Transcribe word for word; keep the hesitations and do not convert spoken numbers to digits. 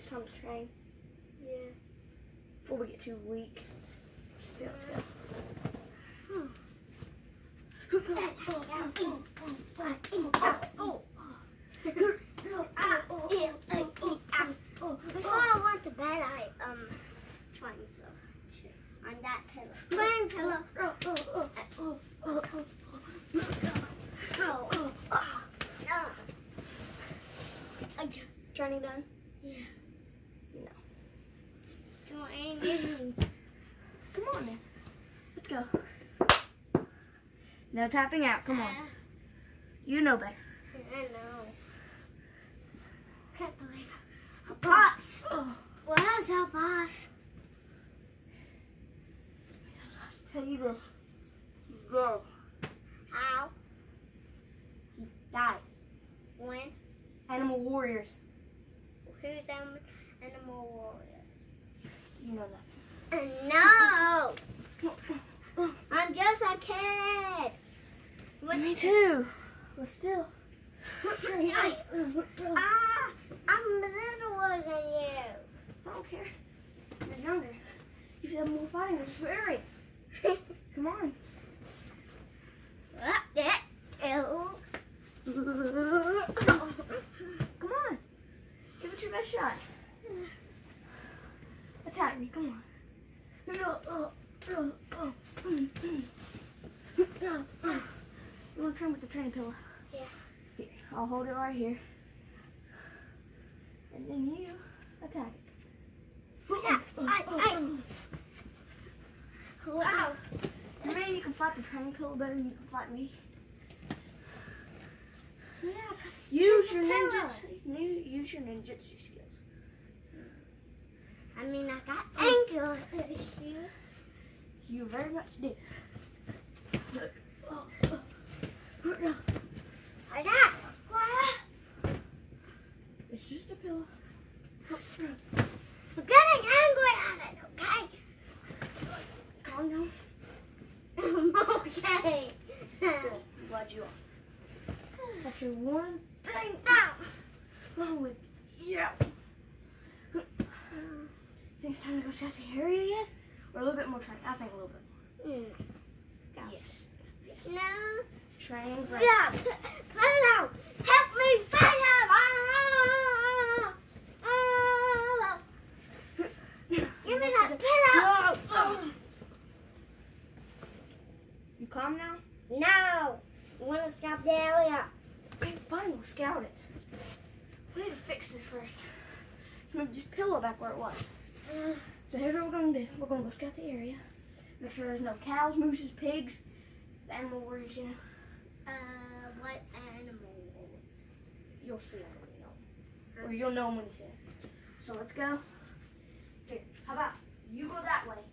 it's time to train. Yeah. Before we get too weak. Yeah, let's go. Hmm. Before I went to bed, I um tried so on that pillow. Playing pillow. Training done? Yeah. No. Training. Come on then. Let's go. No tapping out. Come on. You know better. I know. Can't believe it. A boss. Oh. Where's our boss? I'll tell you this. He's dead. How? He died. When? Animal warriors. Who's animal, animal warrior? You know nothing. No! I'm just a kid! What? Me too. But still. Ah! I'm littler than you! I don't care. You're younger. You should have more fighting experience. Come on. Ew. Come on. Give it your best shot. Attack me. Come on. You want to train with the training pillow? Yeah. Here. I'll hold it right here. And then you attack it. Yeah. I, I. Wow. Maybe you can fight the training pillow better than you can fight me. Yeah, use your ninjutsu. Use your ninjutsu skills. I mean, I got ankle issues. You very much do. Like that. What? It's just a pillow. I'm getting angry at it, okay? Calm down. I'm okay. Good. I'm glad you are. That's your one thing now. Wrong with you. Think it's time to go scout the area yet? Or a little bit more training? I think a little bit more. Mm. Scout. Yes. yes. No. Train for Stop. Pillow. Help me, pillow. Ah. Ah. Give me that pillow. Oh. You calm now? No. You want to scout the area? Okay, fine, we'll scout it. We need to fix this first. Move this pillow back where it was. Uh, So here's what we're going to do. We're going to go scout the area. Make sure there's no cows, mooses, pigs, animal warriors, you know. uh, what animal? You'll see them when you know them. Or you'll know them when you see them. So let's go. Here, how about you go that way.